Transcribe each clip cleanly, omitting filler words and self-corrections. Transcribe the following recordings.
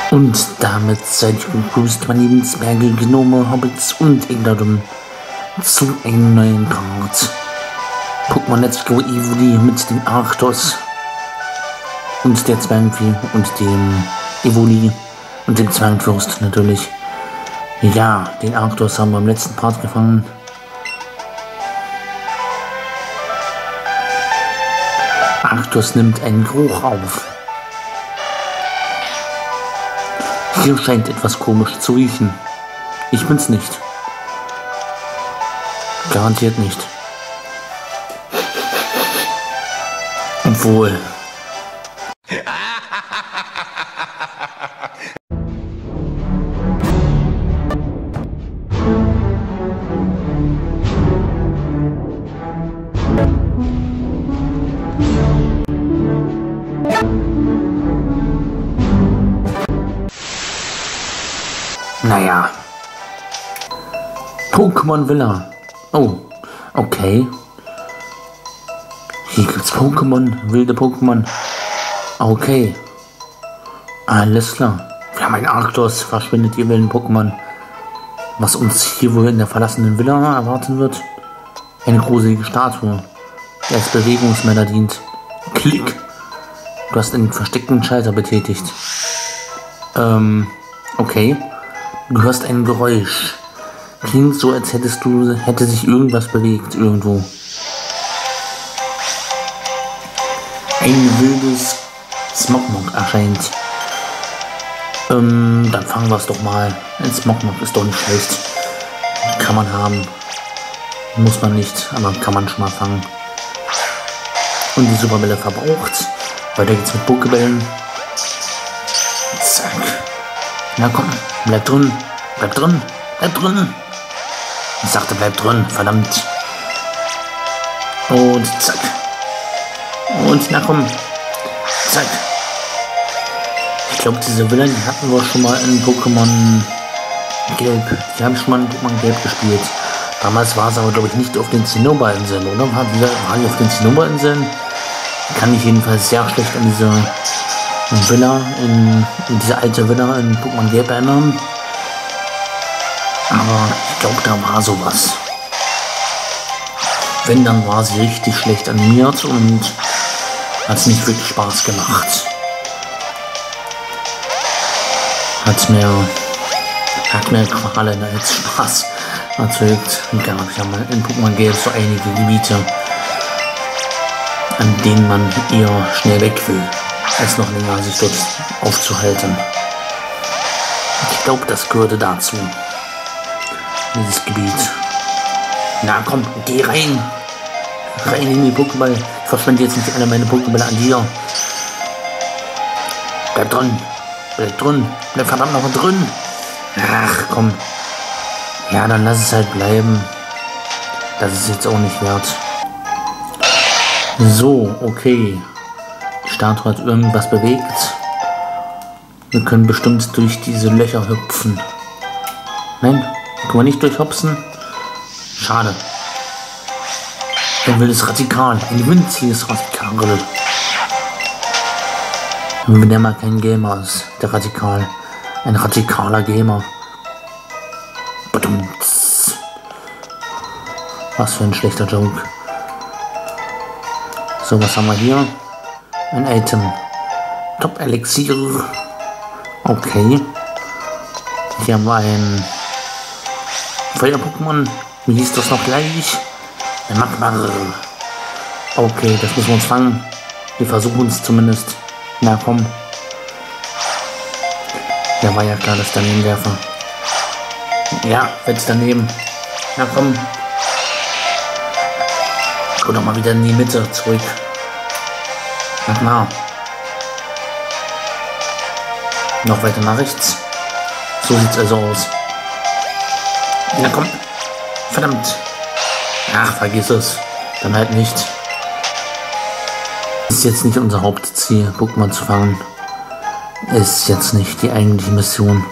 Und damit seid ihr begrüßt, meine lieben Zwerge, Gnome, Hobbits und Engladum zu einem neuen Part. Pokémon Let's Go Evoli mit dem Arctos und der Zwergenvieh und dem Evoli und dem Zwergenfürst natürlich. Ja, den Arctos haben wir im letzten Part gefangen. Arctos nimmt einen Geruch auf. Hier scheint etwas komisch zu riechen. Ich bin's nicht. Garantiert nicht. Obwohl. Naja. Pokémon Villa. Oh, okay. Hier gibt's Pokémon, wilde Pokémon. Okay. Alles klar. Wir haben ein Arctos, verschwindet ihr wilden Pokémon. Was uns hier wohl in der verlassenen Villa erwarten wird? Eine gruselige Statue, die als Bewegungsmelder dient. Klick. Du hast einen versteckten Schalter betätigt. Okay. Du hörst ein Geräusch. Klingt so, als hätte sich irgendwas bewegt irgendwo. Ein wildes Smogmog erscheint. Dann fangen wir es doch mal. Ein Smogmog ist doch nicht schlecht. Kann man haben. Muss man nicht, aber kann man schon mal fangen. Und die Superbälle verbraucht. Weiter geht's mit Pokébällen. Zack. Na komm, bleib drin. Bleib drin. Bleib drin. Ich sagte, bleib drin. Verdammt. Und zack. Und na komm. Zack. Ich glaube, diese Villa, die hatten wir schon mal in Pokémon Gelb. Die haben schon mal in Pokémon Gelb gespielt. Damals war es aber, glaube ich, nicht auf den Zinnober-Inseln, oder? War die auf den Zinnober-Inseln? Kann ich jedenfalls sehr schlecht an diese Villa, in diese alte Villa in Pokémon Gelb erinnern. Aber ich glaube, da war sowas. Wenn, dann war sie richtig schlecht animiert und hat es nicht wirklich Spaß gemacht. Hat mehr Qualen als Spaß erzeugt. Und gab ja mal in Pokémon Gelb so einige Gebiete, an denen man eher schnell weg will, als noch länger sich dort aufzuhalten. Ich glaube, das gehörte dazu. Dieses Gebiet. Na komm, geh rein. Rein in die Pokéball. Ich verschwende jetzt nicht alle meine Pokébälle an dir. Bleib drin. Bleib drin. Bleib verdammt noch drin. Ach komm. Ja, dann lass es halt bleiben. Das ist jetzt auch nicht wert. So, okay. Die Statue hat irgendwas bewegt. Wir können bestimmt durch diese Löcher hüpfen. Nein, können wir nicht durchhopsen? Schade. Ein wildes Radikal. Ein winziges Radikal. Wenn der mal kein Gamer ist, der Radikal. Ein radikaler Gamer. Badumts. Was für ein schlechter Joke. So, was haben wir hier? Ein Item. Top Elixier. Okay. Hier haben wir ein Feuer-Pokémon. Wie hieß das noch gleich? Ein Magmar. Okay, das müssen wir uns fangen. Wir versuchen es zumindest. Na komm. Ja, war ja klar, das Danebenwerfer. Ja, jetzt daneben. Na komm. Guck doch mal wieder in die Mitte zurück. Magmar. Noch weiter nach rechts. So sieht's also aus. Na komm. Verdammt. Ach, vergiss es. Dann halt nicht. Ist jetzt nicht unser Hauptziel, Pokémon zu fangen. Ist jetzt nicht die eigentliche Mission.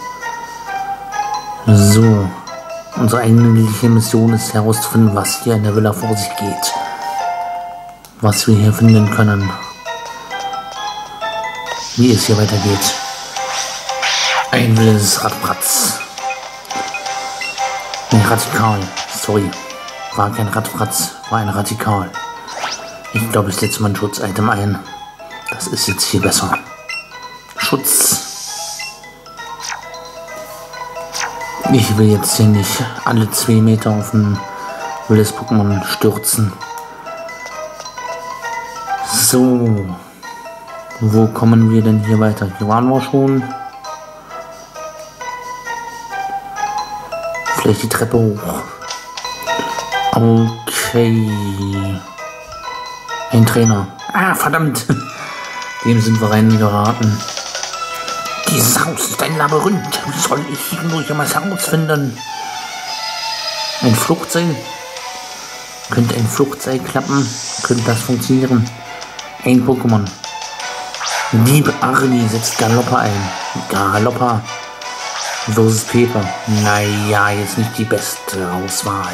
So. Unsere eigentliche Mission ist herauszufinden, was hier in der Villa vor sich geht. Was wir hier finden können. Wie es hier weitergeht. Ein wildes Radfratz. Ein Radikal. Sorry. War kein Radfratz, war ein Radikal. Ich glaube, ich setze mein Schutz-Item ein. Das ist jetzt viel besser. Schutz. Ich will jetzt hier nicht alle 2 Meter auf ein wildes Pokémon stürzen. So. Wo kommen wir denn hier weiter? Hier waren wir schon. Vielleicht die Treppe hoch. Okay. Ein Trainer. Ah, verdammt. Dem sind wir reingeraten. Dieses Haus ist ein Labyrinth. Wie soll ich hier nur jemals herausfinden? Ein Fluchtseil? Könnte ein Fluchtseil klappen? Könnte das funktionieren? Ein Pokémon. Dieb Arnie setzt Galoppa ein. Galoppa versus Pepe. Naja, jetzt nicht die beste Auswahl.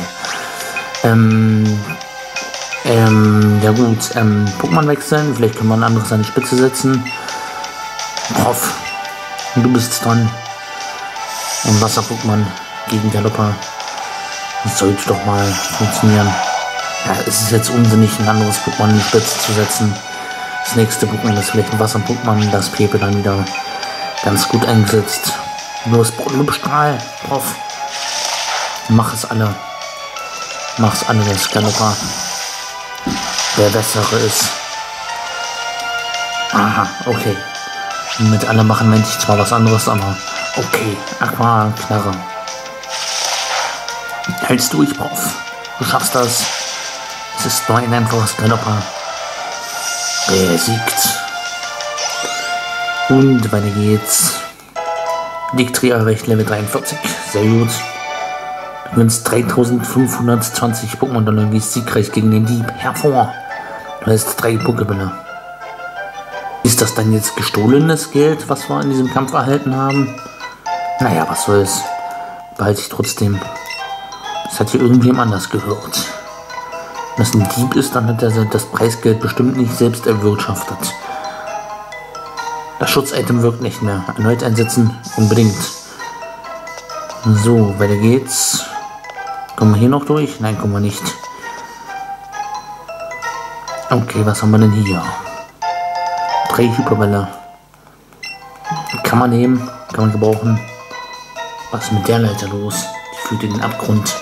Ja gut, Pokémon wechseln. Vielleicht können wir ein anderes an die Spitze setzen. Prof, du bist dran. Ein Wasser-Pokémon gegen Galoppa. Das sollte doch mal funktionieren. Ja, es ist jetzt unsinnig, ein anderes Pokémon in die Spitze zu setzen. Das nächste Pokémon ist vielleicht ein Wasser-Pokémon, das Pepe dann wieder ganz gut eingesetzt. Los, Lupstrahl, Prof. Mach es alle. Mach's alle, das Galoppa der bessere ist. Aha, okay. Mit alle machen meinte ich zwar was anderes, aber okay. Aqua Knarre. Hältst durch, Prof. Du schaffst das. Es ist nur ein einfaches Galoppa. Besiegt. Und weiter geht's. Dictria erreicht Level 43. Sehr gut. Du gewinnst 3520 Pokémon und gehst siegreich gegen den Dieb hervor. Du hast 3 Pokébälle. Ist das dann jetzt gestohlenes Geld, was wir in diesem Kampf erhalten haben? Naja, was soll's. Behalte ich trotzdem. Das hat hier irgendwem anders gehört. Wenn das ein Dieb ist, dann hat er das Preisgeld bestimmt nicht selbst erwirtschaftet. Das Schutz-Item wirkt nicht mehr. Erneut einsetzen, unbedingt. So, weiter geht's. Kommen wir hier noch durch? Nein, kommen wir nicht. Okay, was haben wir denn hier? 3 Hyperbälle. Kann man nehmen, kann man gebrauchen. Was ist mit der Leiter los? Die führt in den Abgrund.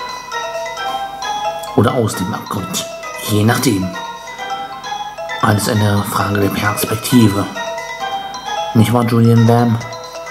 Oder aus dem Abgrund. Je nachdem. Alles eine Frage der Perspektive. Nicht wahr, Julian Bam?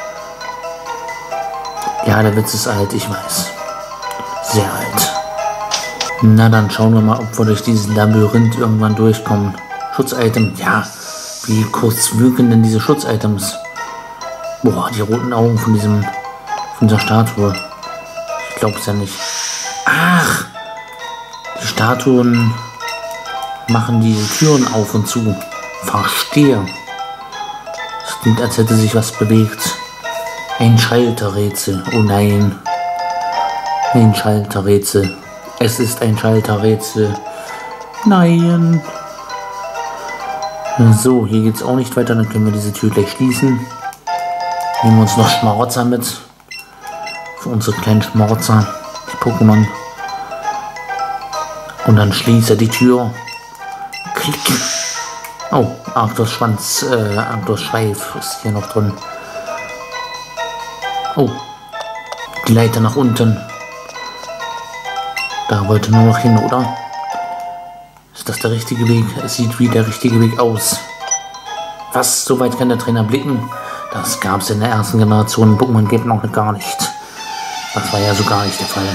Ja, der Witz ist alt, ich weiß. Sehr alt. Na, dann schauen wir mal, ob wir durch dieses Labyrinth irgendwann durchkommen. Schutz-Item, ja. Wie kurz wirken denn diese Schutz-Items? Boah, die roten Augen von dieser Statue. Ich glaube es ja nicht. Ach! Die Statuen machen diese Türen auf und zu. Verstehe. Es klingt, als hätte sich was bewegt. Ein Schalterrätsel. Oh nein. Ein Schalterrätsel. Es ist ein Schalterrätsel. Nein. So, hier geht es auch nicht weiter. Dann können wir diese Tür gleich schließen. Nehmen wir uns noch Schmarotzer mit. Für unsere kleinen Schmarotzer. Die Pokémon. Und dann schließe die Tür. Klick. Oh, Arctos Schwanz, Arctos Schweif ist hier noch drin. Oh, die Leiter nach unten. Da wollte nur noch hin, oder? Ist das der richtige Weg? Es sieht wie der richtige Weg aus. Was? So weit kann der Trainer blicken? Das gab es in der ersten Generation Pokémon Game noch gar nicht. Das war ja so gar nicht der Fall.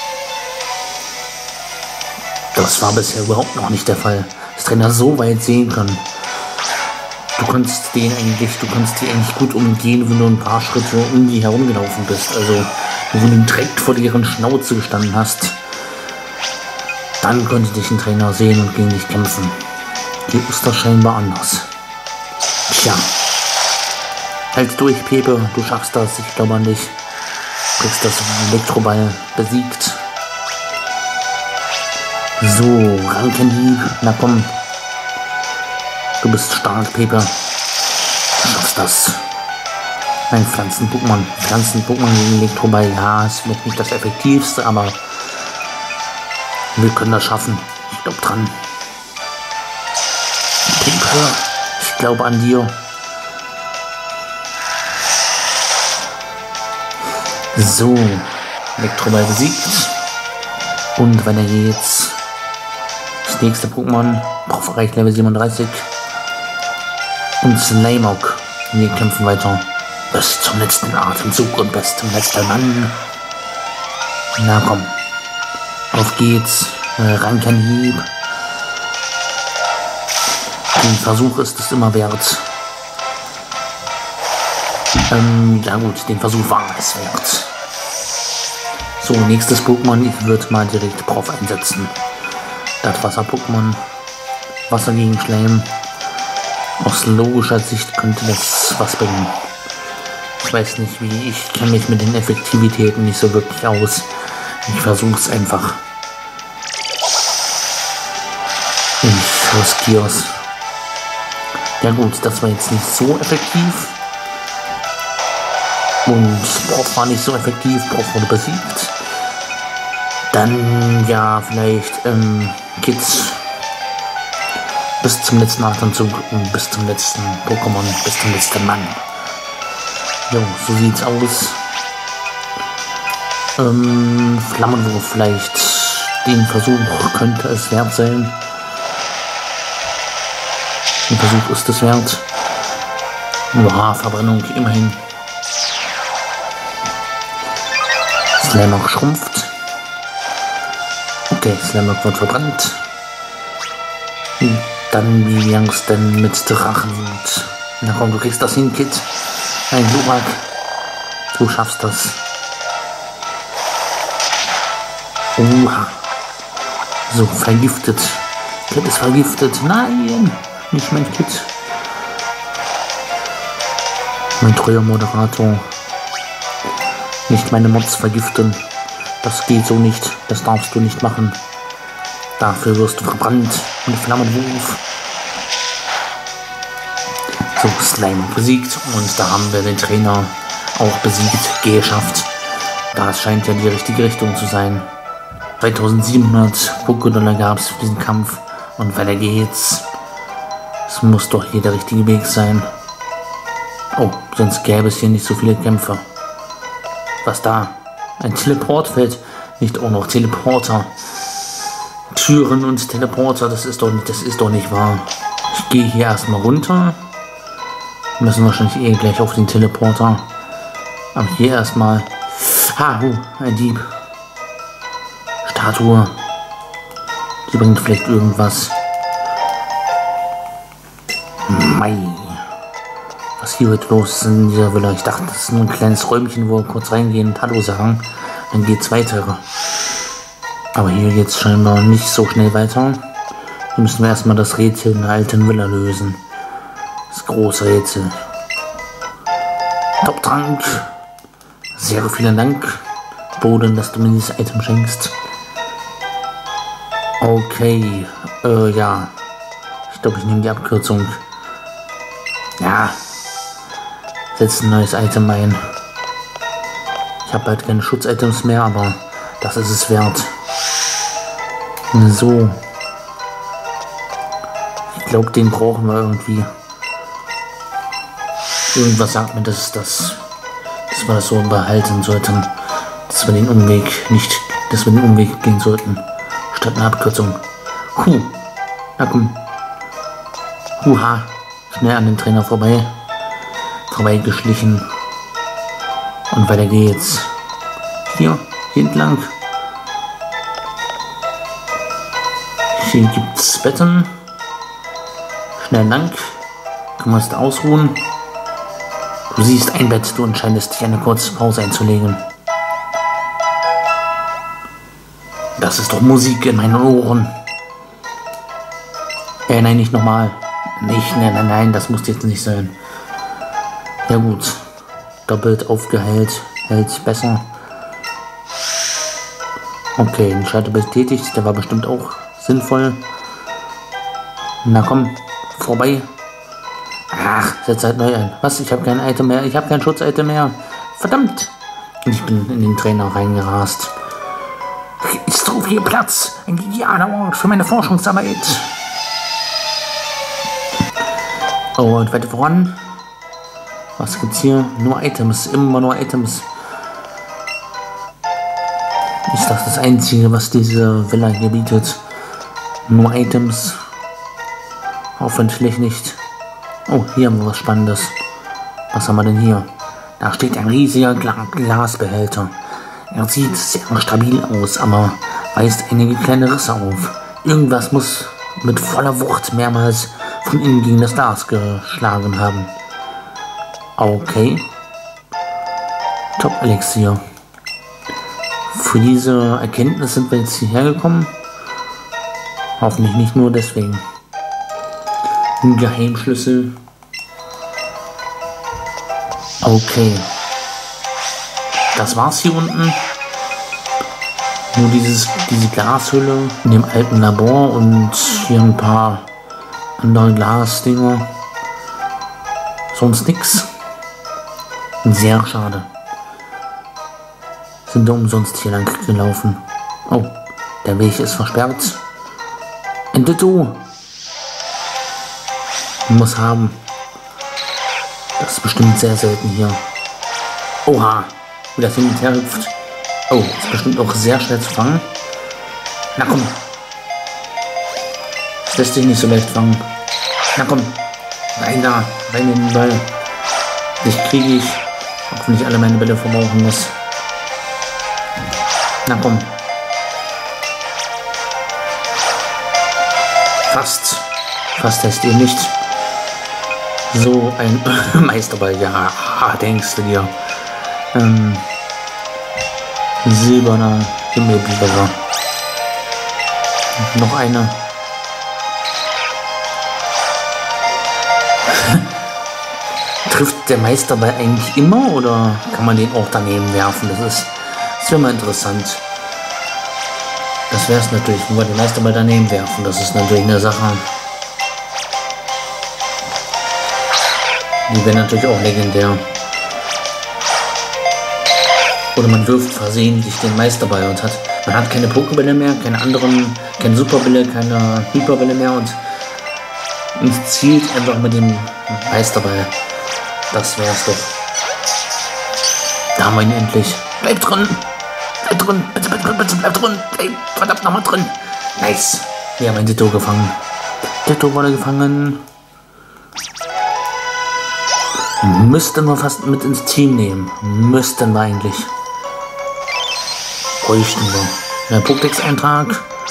Das war bisher überhaupt noch nicht der Fall. Dass Trainer so weit sehen können. Du kannst die eigentlich gut umgehen, wenn du ein paar Schritte um die herumgelaufen bist. Also, wenn du direkt vor deren Schnauze gestanden hast, dann könnte dich ein Trainer sehen und gegen dich kämpfen. Hier ist das scheinbar anders. Tja. Halt durch, Pepe, du schaffst das, ich glaube an dich. Du kriegst das Elektroball besiegt. So, Rankenhieb, na komm. Du bist stark, Pepe. Du schaffst das. Nein, Pflanzen-Pokémon. Pflanzen-Pokémon gegen Elektroball, ja, ist vielleicht nicht das effektivste, aber wir können das schaffen. Ich glaube dran. Tinker, ich glaube an dir. So, Elektroball besiegt. Und weiter geht's. Das nächste Pokémon, Prof erreicht Level 37. Und Slamok. Wir kämpfen weiter. Bis zum letzten Atemzug und bis zum letzten Mann. Na komm. Auf geht's. Rankenhieb. Den Versuch ist es immer wert. Ja gut, den Versuch war es wert. So, nächstes Pokémon. Ich würde mal direkt Prof einsetzen. Das Wasser-Pokémon. Wasser gegen Schleim. Aus logischer Sicht könnte das was bringen. Ich weiß nicht wie, ich kenne mich mit den Effektivitäten nicht so wirklich aus. Ich versuche es einfach. Ich riskiere es. Ja gut, das war jetzt nicht so effektiv. Und Prof war nicht so effektiv, Prof wurde besiegt. Dann ja vielleicht Kids. Bis zum letzten Atemzug und bis zum letzten Pokémon, bis zum letzten Mann. Jo, so sieht's aus. Flammenwurf vielleicht. Den Versuch könnte es wert sein. Den Versuch ist es wert. Oha, Verbrennung immerhin. Slamok schrumpft. Okay, Slamok wird verbrannt. Dann wie Youngs denn mit Drachenwut. Na komm, du kriegst das hin, Kid. Ein Glurak. Du schaffst das. Oha. So, vergiftet. Kid ist vergiftet. Nein, nicht mein Kid. Mein treuer Moderator. Nicht meine Mods vergiften. Das geht so nicht. Das darfst du nicht machen. Dafür wirst du verbrannt. Und Flammenwurf. So, Slime besiegt. Und da haben wir den Trainer auch besiegt. Geschafft. Das scheint ja die richtige Richtung zu sein. 2700 Pokédollar gab es für diesen Kampf. Und weiter geht's. Es muss doch hier der richtige Weg sein. Oh, sonst gäbe es hier nicht so viele Kämpfe. Was da? Ein Teleportfeld. Nicht auch noch Teleporter. Türen und Teleporter, das ist doch nicht wahr. Ich gehe hier erstmal runter. Wir müssen wahrscheinlich eh gleich auf den Teleporter. Aber hier erstmal. Ein Dieb. Statue. Die bringt vielleicht irgendwas. Mei. Was hier wird los in dieser Villa? Ich dachte, das ist nur ein kleines Räumchen, wo wir kurz reingehen und Hallo sagen. Dann geht's weiter. Aber hier geht es scheinbar nicht so schnell weiter. Hier müssen wir erstmal das Rätsel in der alten Villa lösen. Das große Rätsel. Top-Trank. Sehr vielen Dank, Boden, dass du mir dieses Item schenkst. Okay, ja. Ich glaube, ich nehme die Abkürzung. Ja. Setz ein neues Item ein. Ich habe halt keine Schutzitems mehr, aber das ist es wert. So. Ich glaube, den brauchen wir irgendwie. Irgendwas sagt mir, dass wir das so behalten sollten. Dass wir den Umweg gehen sollten. Statt einer Abkürzung. Na komm. Huha. Schnell an den Trainer vorbeigeschlichen. Und weiter geht's. Hier entlang. Hier gibt's Betten. Schnell lang. Können wir uns da ausruhen. Du siehst ein Bett, du entscheidest dich eine kurze Pause einzulegen. Das ist doch Musik in meinen Ohren. Nein, nicht nochmal. Nein, das muss jetzt nicht sein. Ja gut. Doppelt aufgeheilt. Hält besser. Okay, den Schalter bestätigt. Der war bestimmt auch sinnvoll. Na komm, vorbei. Ach, setz halt neu ein. Was? Ich habe kein Item mehr. Ich habe kein Schutz-Item mehr. Verdammt. Und ich bin in den Trainer reingerast. Ist so viel Platz. Ein idealer Ort für meine Forschungsarbeit. Oh, und weiter voran. Was gibt's hier? Nur Items. Immer nur Items. Ist das das Einzige, was diese Villa hier bietet? Nur Items. Hoffentlich nicht. Oh, hier haben wir was Spannendes. Was haben wir denn hier? Da steht ein riesiger Glasbehälter. Er sieht sehr stabil aus, aber weist einige kleine Risse auf. Irgendwas muss mit voller Wucht mehrmals von innen gegen das Glas geschlagen haben. Okay. Top-Elixier. Für diese Erkenntnis sind wir jetzt hierher gekommen. Hoffentlich nicht nur deswegen. Ein Geheimschlüssel. Okay. Das war's hier unten. Nur diese Glashülle in dem alten Labor und hier ein paar andere Glasdinger. Sonst nix. Sehr schade. Sind wir umsonst hier lang gelaufen. Oh, der Weg ist versperrt. Ein Ditto. Muss haben. Das ist bestimmt sehr selten hier. Oha, wie das hin und her hüpft. Oh, ist bestimmt auch sehr schwer zu fangen. Na komm. Das lässt sich nicht so leicht fangen. Na komm. Rein da. Rein in den Ball. Dich kriege ich. Auch wenn ich alle meine Bälle verbrauchen muss. Na komm. Fast. Fast heißt ihr nicht. So ein Meisterball, ja, denkst du dir. Silberner Himmelblätter. Noch eine. Trifft der Meisterball eigentlich immer oder kann man den auch daneben werfen? Das wäre mal interessant. Das wäre es natürlich, wenn wir den Meisterball daneben werfen. Das ist natürlich eine Sache. Die wäre natürlich auch legendär. Oder man wirft versehentlich den Meisterball und man hat keine Pokébälle mehr, keine Superbälle, keine Hyperbälle mehr und zielt einfach mit dem Meisterball. Das wär's doch. Da haben wir ihn endlich. Bleib drin! Bleib drin! Bitte, bitte, bitte, bleib drin! Bleib verdammt nochmal drin! Nice! Wir haben ein Ditto gefangen. Ditto wurde gefangen. Müssten wir fast mit ins Team nehmen. Müssten wir eigentlich. Bräuchten wir. Der Pokédex-Eintrag.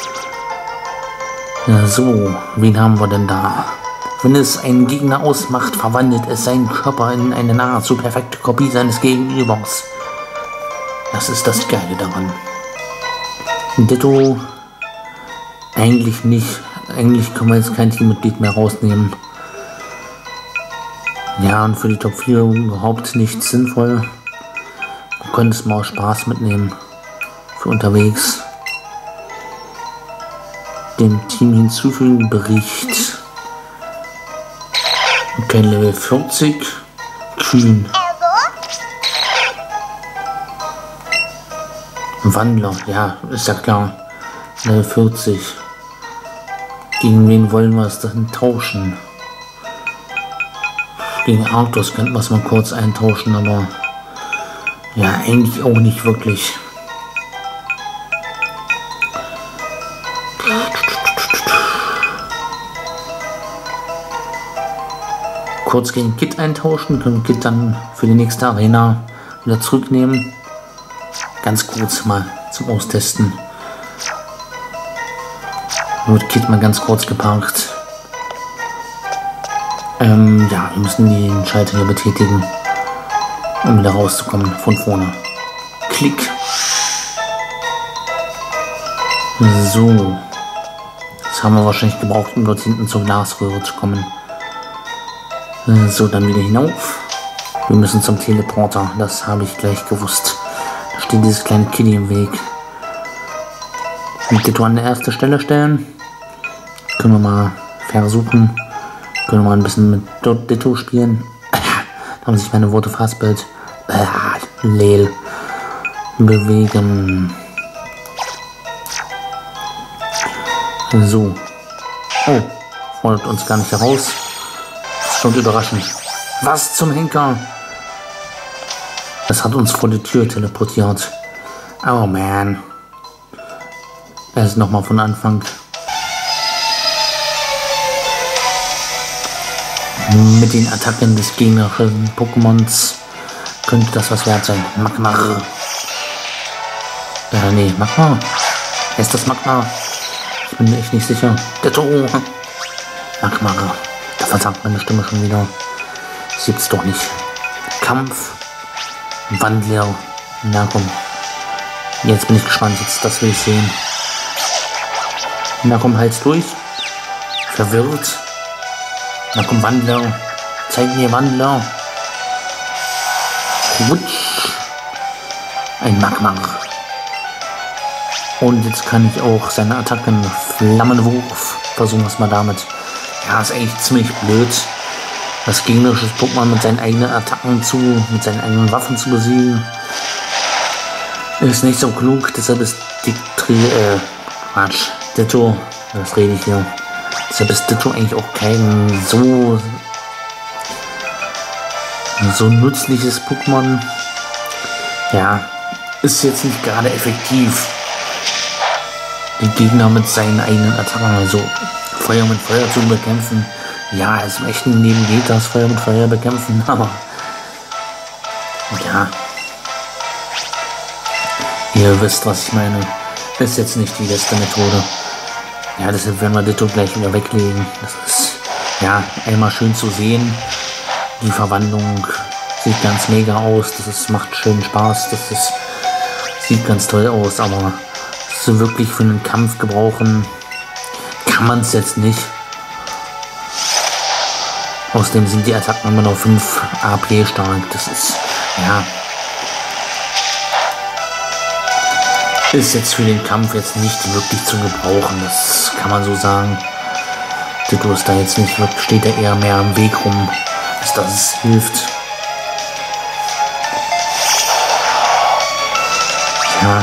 Ja, so, wen haben wir denn da? Wenn es einen Gegner ausmacht, verwandelt es seinen Körper in eine nahezu perfekte Kopie seines Gegenübers. Das ist das Geile daran. Ditto. Eigentlich nicht. Eigentlich können wir jetzt kein Teammitglied mehr rausnehmen. Ja, und für die Top 4 überhaupt nicht sinnvoll. Wir können es mal aus Spaß mitnehmen. Für unterwegs. Dem Team hinzufügen, Bericht. Okay, Level 40. Kühn. Wandler, ja, ist ja klar. Level 40. Gegen wen wollen wir es dann tauschen? Gegen Arctos könnten wir es mal kurz eintauschen, aber ja, eigentlich auch nicht wirklich. Kurz gegen Kit eintauschen, können Kit dann für die nächste Arena wieder zurücknehmen. Ganz kurz mal zum Austesten. Wird Kit mal ganz kurz geparkt. Ja, wir müssen den Schalter hier betätigen, um wieder rauszukommen von vorne. Klick. So. Das haben wir wahrscheinlich gebraucht, um dort hinten zur Glasröhre zu kommen. So, dann wieder hinauf. Wir müssen zum Teleporter, das habe ich gleich gewusst. Da steht dieses kleine Kitty im Weg. Mit Ditto an der erste Stelle stellen. Können wir mal versuchen. Können wir mal ein bisschen mit Ditto spielen. Da haben sich meine Worte verhaspelt. Lel. Bewegen. So. Oh, fordert uns gar nicht heraus. Das ist schon überraschend. Was zum Henker? Das hat uns vor die Tür teleportiert. Oh man. Erst nochmal von Anfang. Mit den Attacken des gegnerischen Pokémons könnte das was wert sein. Magmar. Nee, Magmar. Heißt das Magmar? Ich bin mir echt nicht sicher. Ditto. Magmar. Da versagt meine Stimme schon wieder. Das gibt's doch nicht. Kampf. Wandler. Na komm. Jetzt bin ich gespannt. Jetzt, das will ich sehen. Na komm, halt's durch. Verwirrt. Na komm, Wandler. Zeig mir Wandler. Wutsch. Ein Magmar. Und jetzt kann ich auch seine Attacken Flammenwurf. Versuchen wir es mal damit. Ja, ist eigentlich ziemlich blöd, das gegnerische Pokémon mit seinen eigenen Attacken mit seinen eigenen Waffen zu besiegen. Ist nicht so klug, deshalb ist Ditto, was rede ich hier? Deshalb ist Ditto eigentlich auch kein so nützliches Pokémon. Ja, ist jetzt nicht gerade effektiv, die Gegner mit seinen eigenen Attacken, also Feuer mit Feuer zu bekämpfen. Ja, im echten Leben geht das, Feuer mit Feuer bekämpfen, aber ja, ihr wisst, was ich meine. Ist jetzt nicht die beste Methode. Ja, deshalb werden wir Ditto gleich wieder weglegen. Das ist ja einmal schön zu sehen. Die Verwandlung sieht ganz mega aus. Macht schön Spaß. Sieht ganz toll aus, aber so wirklich für einen Kampf gebrauchen kann man es jetzt nicht. Außerdem sind die Attacken immer noch 5 AP stark. Das ist, ja, ist jetzt für den Kampf jetzt nicht wirklich zu gebrauchen. Das kann man so sagen. Ditto ist da jetzt nicht wirklich, steht da eher mehr am Weg rum, als dass es hilft. Ja.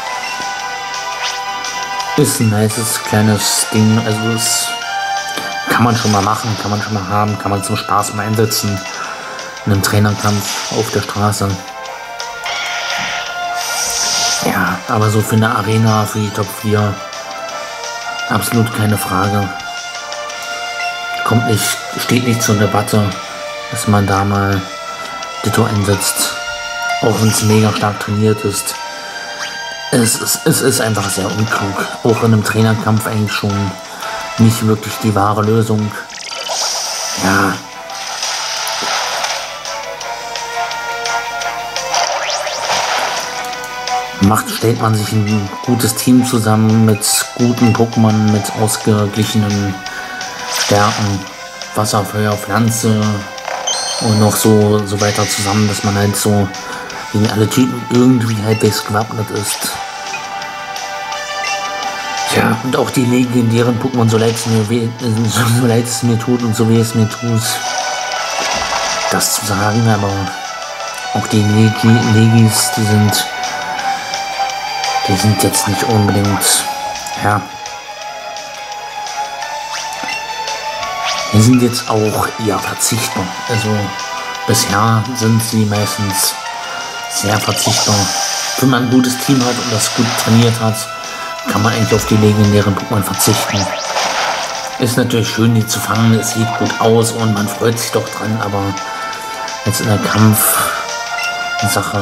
Ist ein nices kleines Ding, also es kann man schon mal machen, kann man schon mal haben, kann man zum Spaß mal einsetzen in einem Trainerkampf auf der Straße. Ja, aber so für eine Arena, für die Top 4, absolut keine Frage. Steht nicht zur Debatte, dass man da mal Ditto einsetzt, auch wenn es mega stark trainiert ist. Es ist einfach sehr unklug. Auch in einem Trainerkampf eigentlich schon nicht wirklich die wahre Lösung. Ja. Stellt man sich ein gutes Team zusammen mit guten Pokémon, mit ausgeglichenen Stärken, Wasser, Feuer, Pflanze und noch so weiter zusammen, dass man halt so gegen alle Typen irgendwie halbwegs gewappnet ist. Ja, und auch die legendären Pokémon, so leid es mir tut und so weh es mir tut, das zu sagen, aber auch die Legis, die sind jetzt nicht unbedingt, ja, die sind jetzt auch eher verzichtbar. Also bisher sind sie meistens sehr verzichtbar. Wenn man ein gutes Team hat und das gut trainiert hat, kann man eigentlich auf die legendären Pokémon verzichten. Ist natürlich schön, die zu fangen, es sieht gut aus und man freut sich doch dran, aber jetzt in der Kampfsache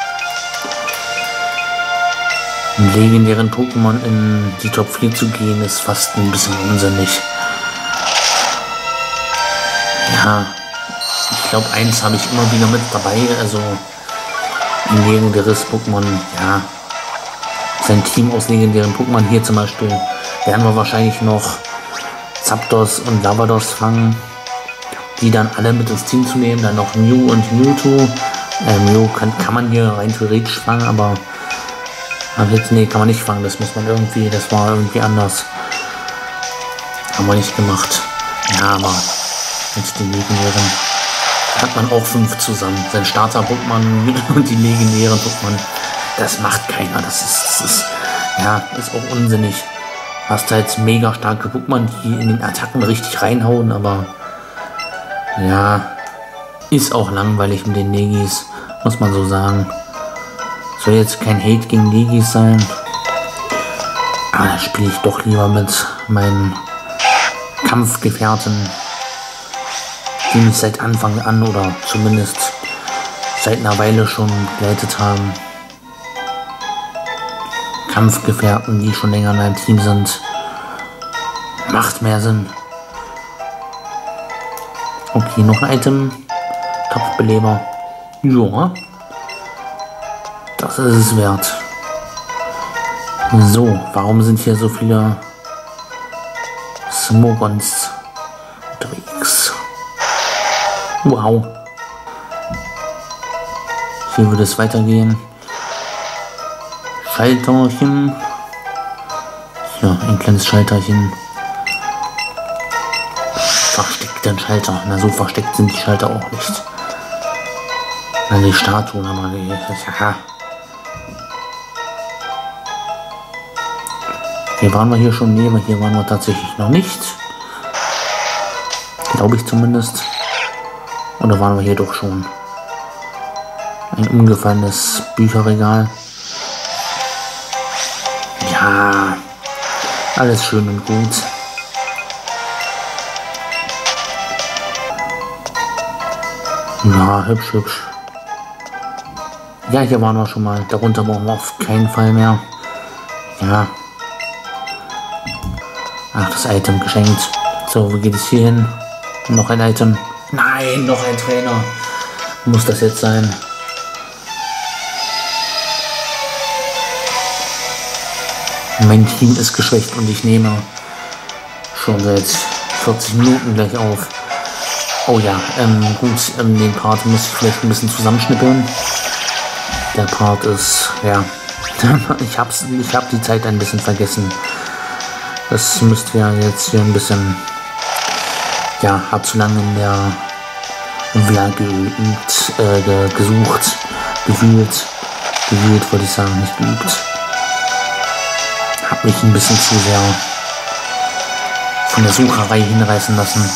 einen legendären Pokémon in die Top 4 zu gehen, ist fast ein bisschen unsinnig. Ja, ich glaube, eins habe ich immer wieder mit dabei, also ein legendäres Pokémon, ja, sein Team aus legendären Pokémon. Hier zum Beispiel werden wir wahrscheinlich noch Zapdos und Lavados fangen, die dann alle mit ins Team zu nehmen, dann noch Mew und Mewtwo. Mew kann man hier rein theoretisch fangen, aber jetzt, nee, kann man nicht fangen, das war irgendwie anders. Haben wir nicht gemacht. Ja, aber Mit den Legionären hat man auch 5 zusammen. Sein Starter-Pokémon und die Legionären Pokémon, das macht keiner. Das ist auch unsinnig. Hast halt mega starke Pokémon, die in den Attacken richtig reinhauen, aber ja, ist auch langweilig mit den Legis, muss man so sagen. Soll jetzt kein Hate gegen Legis sein, aber da spiele ich doch lieber mit meinen Kampfgefährten, die mich seit Anfang an oder zumindest seit einer Weile schon begleitet haben. Kampfgefährten, die schon länger in einem Team sind, macht mehr Sinn. Okay, noch ein Item. Topfbeleber. Ja. Das ist es wert. So, warum sind hier so viele Smogons unterwegs? Wow. Hier würde es weitergehen. Schalterchen. Ja, ein kleines Schalterchen. Versteckten Schalter. Na, so versteckt sind die Schalter auch nicht. Na, die Statuen haben wir ja. Hier waren wir hier schon. Nee, hier waren wir tatsächlich noch nicht. Glaube ich zumindest. Oder waren wir hier doch schon? Ein umgefallenes Bücherregal. Ja, alles schön und gut. Ja, hübsch, hübsch. Ja, hier waren wir schon mal. Darunter brauchen wir auf keinen Fall mehr. Ja. Ach, das Item geschenkt. So, wo geht es hier hin? Noch ein Item. Nein, noch ein Trainer. Muss das jetzt sein? Mein Team ist geschwächt und ich nehme schon seit 40 Minuten gleich auf. Oh ja, gut, den Part muss ich vielleicht ein bisschen zusammenschnippeln. Der Part ist, ja, ich hab die Zeit ein bisschen vergessen. Das müsste ja jetzt hier ein bisschen, ja, hab zu lange in der Villa gesucht, gewühlt wollte ich sagen, nicht geübt. Hab mich ein bisschen zu sehr von der Sucherei hinreißen lassen.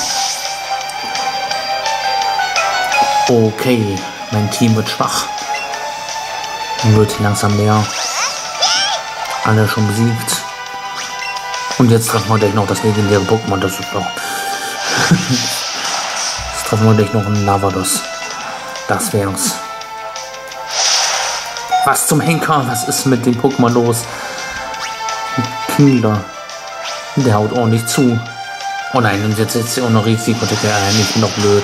Okay, mein Team wird schwach. Wird langsam leer. Alle schon besiegt. Und jetzt treffen wir gleich noch das legendäre Pokémon. Das ist doch. Jetzt treffen wir gleich noch einen Lavados. Das wär's. Was zum Henker? Was ist mit dem Pokémon los? Knieler. Der haut ordentlich zu. Oh nein, und jetzt setzt er auch noch Risikoticket ein. Ich bin doch blöd.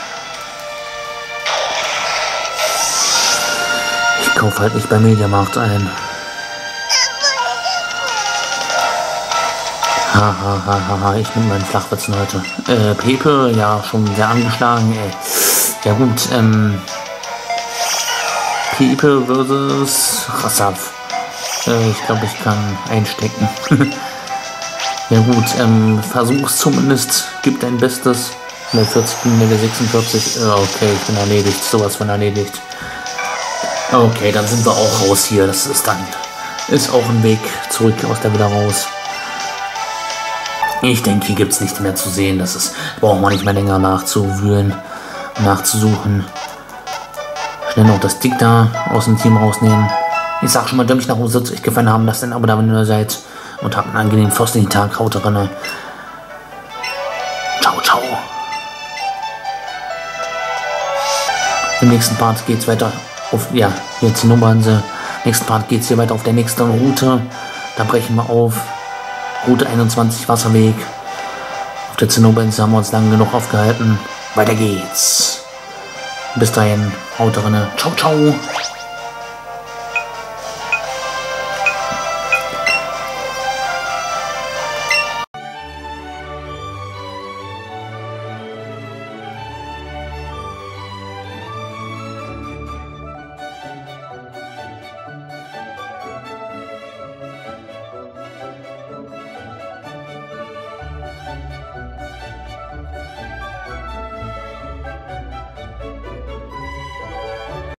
Ich kaufe halt nicht beim Mediamarkt ein. Hahaha, ich bin meinen Flachwitzen heute. Pepe, ja, schon sehr angeschlagen. Ja gut, Pepe versus Rassaf. Ich glaube, ich kann einstecken. Ja gut, versuch's zumindest. Gib dein Bestes. Level 40, Level 46. Okay, ich bin erledigt. Sowas von erledigt. Okay, dann sind wir auch raus hier. Das ist dann... Ist auch ein Weg zurück aus der Villa raus. Ich denke, hier gibt es nichts mehr zu sehen. Das ist... Braucht man nicht mehr länger nachzuwühlen. Nachzusuchen. Schnell noch das Dick da aus dem Team rausnehmen. Ich sag schon mal, wenn euch nach Hause euch gefallen haben, lasst ein Abo da, wenn ihr seid. Und habt einen angenehmen frostigen Tag. Haut rein. Ciao, ciao. Im nächsten Part geht's weiter auf, ja, jetzt die Nummernsee. Im nächsten Part geht's hier weiter auf der nächsten Route. Da brechen wir auf. Route 21, Wasserweg. Auf der Zinnobinsel haben wir uns lang genug aufgehalten. Weiter geht's. Bis dahin, haut rein. Ciao, ciao.